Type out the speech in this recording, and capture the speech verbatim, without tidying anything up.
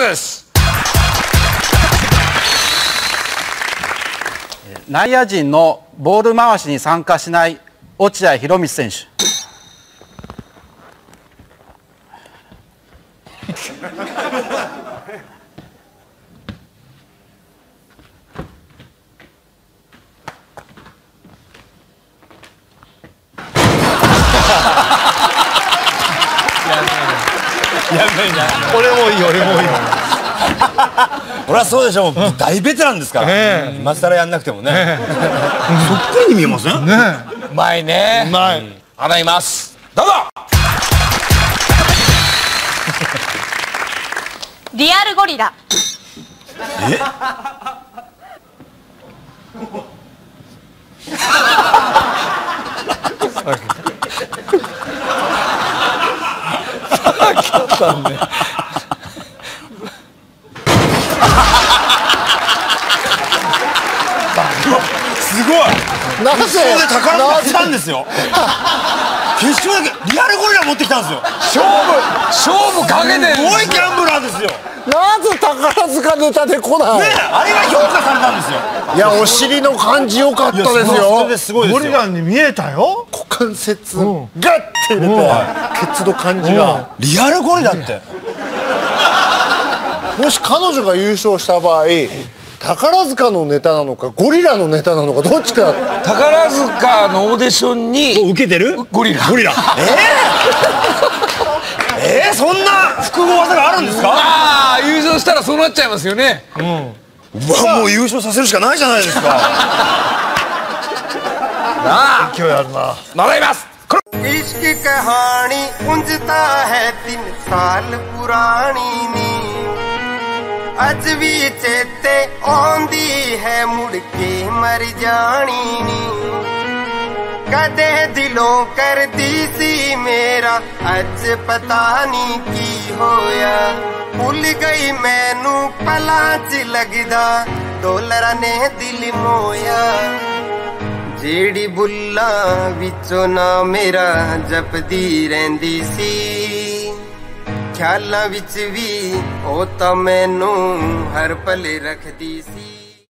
です。 内野陣のボール回しに参加しない落合博満選手。 やめな。俺もいい、俺もいい。 俺はそうでしょう。大ベテランですから。今更やんなくてもね。そっくりに見えません？ね。 うまいね。うまい。払います。どうぞ。 リアルゴリラ。 え？すごい。 なぜ？ 決勝で宝塚来たんですよ。決勝だけリアルゴリラ持ってきたんですよ。 勝負勝負かけて。 すごいギャンブラーですよ。 なぜ宝塚ネタで来ない？ ねえ、あれが評価されたんですよ。 いや、お尻の感じ良かったですよ。 それですごいですよ。 ゴリラに見えたよ。 股関節ガッて入れて、ケツの感じが。 リアルゴリラって。 もし彼女が優勝した場合、宝塚のネタなのかゴリラのネタなのかどっちか。 宝塚のオーディションに受けてるゴリラ。 ゴリラ。えー、えー、そんな複合技があるんですか？ ああ、優勝したらそうなっちゃいますよね。 うん。うわ、もう優勝させるしかないじゃないですか。 なあ、 勢いあるな。 習います。 इश्क कहानी उंजता है तीन साल पुरानी नी अज भी चेते आंदी है मुड़ के मर जानी नी कदे दिलों कर दी सी मेरा अज पता नहीं की होया भूल गई मैनू पला च लगदा डोलरा ने दिल मोया जेड़ी बुल्ला विचों ना मेरा जपदी रहिंदी सी ख्यालां विच भी ओ तां मैनू हर पल रखदी सी।